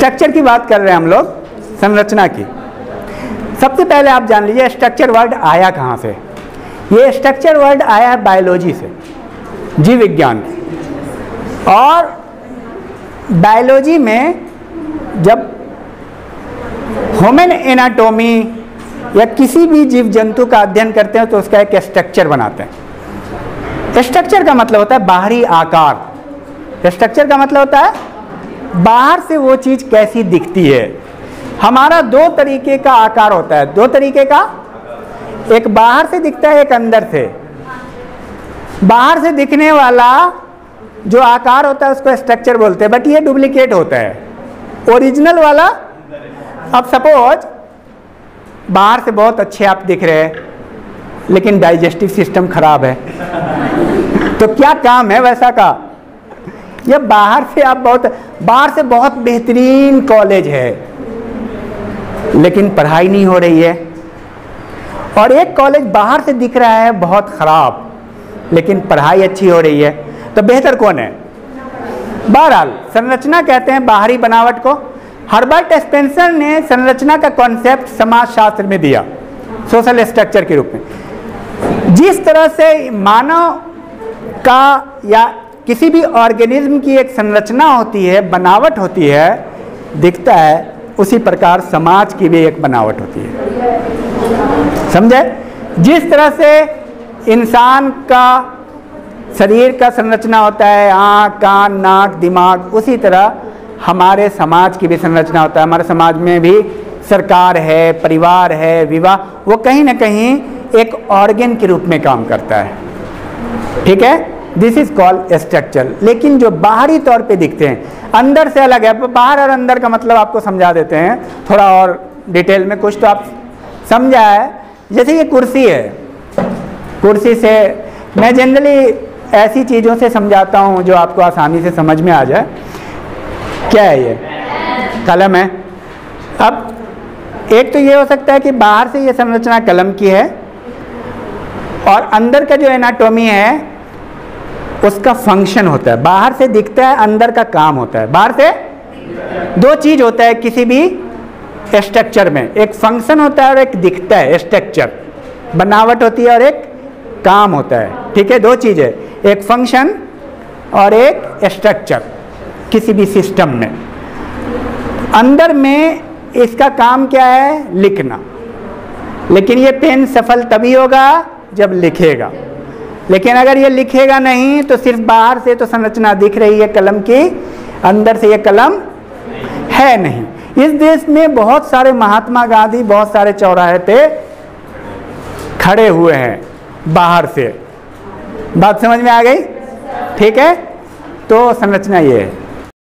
Structure की बात कर रहे हैं हम लोग, संरचना की। सबसे पहले आप जान लीजिए स्ट्रक्चर वर्ड आया कहाँ से। ये स्ट्रक्चर वर्ड आया है बायोलॉजी से, जीव विज्ञान। और बायोलॉजी में जब ह्यूमन एनाटॉमी या किसी भी जीव जंतु का अध्ययन करते हैं तो उसका एक स्ट्रक्चर बनाते हैं। स्ट्रक्चर का मतलब होता है बाहरी आकार। स्ट्रक्चर का मतलब होता है बाहर से वो चीज़ कैसी दिखती है। हमारा दो तरीके का आकार होता है, दो तरीके का, एक बाहर से दिखता है, एक अंदर से। बाहर से दिखने वाला जो आकार होता है उसको स्ट्रक्चर बोलते हैं, बट ये डुप्लीकेट होता है। ओरिजिनल वाला, अब सपोज बाहर से बहुत अच्छे आप दिख रहे हैं लेकिन डाइजेस्टिव सिस्टम खराब है तो क्या काम है वैसा का? ये बाहर से बहुत बेहतरीन कॉलेज है लेकिन पढ़ाई नहीं हो रही है, और एक कॉलेज बाहर से दिख रहा है बहुत खराब लेकिन पढ़ाई अच्छी हो रही है, तो बेहतर कौन है? बहरहाल संरचना कहते हैं बाहरी बनावट को। हर्बर्ट स्पेंसर ने संरचना का कॉन्सेप्ट समाजशास्त्र में दिया, सोशल स्ट्रक्चर के रूप में। जिस तरह से मानव का या किसी भी ऑर्गेनिज्म की एक संरचना होती है, बनावट होती है, दिखता है, उसी प्रकार समाज की भी एक बनावट होती है। समझे? जिस तरह से इंसान का शरीर का संरचना होता है, आँख, कान, नाक, दिमाग, उसी तरह हमारे समाज की भी संरचना होता है। हमारे समाज में भी सरकार है, परिवार है, विवाह, वो कहीं ना कहीं एक ऑर्गन के रूप में काम करता है। ठीक है, दिस इज कॉल्ड स्ट्रक्चर। लेकिन जो बाहरी तौर पे दिखते हैं, अंदर से अलग है। बाहर और अंदर का मतलब आपको समझा देते हैं थोड़ा और डिटेल में, कुछ तो आप समझा है। जैसे ये कुर्सी है, कुर्सी से मैं जनरली ऐसी चीज़ों से समझाता हूँ जो आपको आसानी से समझ में आ जाए। क्या है ये? कलम है। अब एक तो ये हो सकता है कि बाहर से ये संरचना कलम की है और अंदर का जो एनाटॉमी है उसका फंक्शन होता है। बाहर से दिखता है, अंदर का काम होता है। बाहर से दो चीज होता है किसी भी स्ट्रक्चर में, एक फंक्शन होता है और एक दिखता है स्ट्रक्चर। बनावट होती है और एक काम होता है। ठीक है, दो चीज़ें, एक फंक्शन और एक स्ट्रक्चर किसी भी सिस्टम में। अंदर में इसका काम क्या है? लिखना। लेकिन ये पेन सफल तभी होगा जब लिखेगा। लेकिन अगर ये लिखेगा नहीं तो सिर्फ बाहर से तो संरचना दिख रही है कलम की, अंदर से ये कलम है नहीं। इस देश में बहुत सारे महात्मा गांधी बहुत सारे चौराहे पे खड़े हुए हैं बाहर से। बात समझ में आ गई? ठीक है, तो संरचना ये है।